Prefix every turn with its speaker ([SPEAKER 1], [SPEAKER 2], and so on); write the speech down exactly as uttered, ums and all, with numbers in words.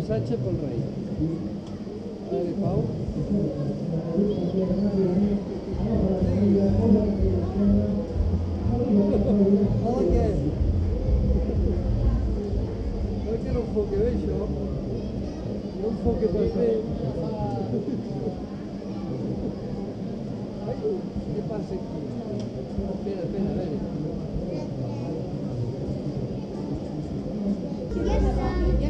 [SPEAKER 1] missatge pel rei. Vale, Pau. Hola, què? Oi que no enfoca bé, això? No enfoca pas bé. Ai, què passa aquí? Espera, espera, a veure.